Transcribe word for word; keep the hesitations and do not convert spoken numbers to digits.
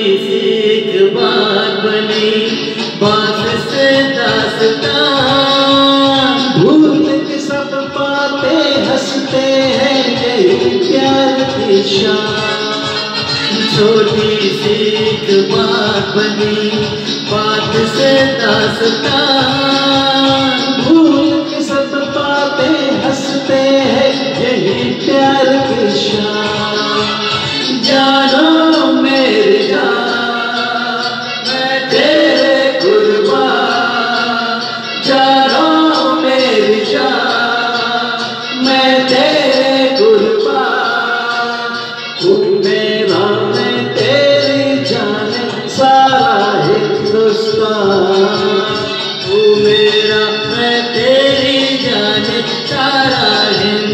सी एक बात बनी बात से दास्तां, भूल के सब बातें हंसते हैं यही प्यार की शान। छोटी सी एक बात बनी बात से दास्तां, भूल के सब बातें हंसते हैं यही प्यार की शान। जानो मेरे जान मैं तेरे कुर्बान, जानो मेरी जान मैं तेरे कुर्बान। तू मेरा मैं तेरी जान सारा हिंदुस्तान। तू मेरा मैं तेरी जान सारा हिंदुस्तान।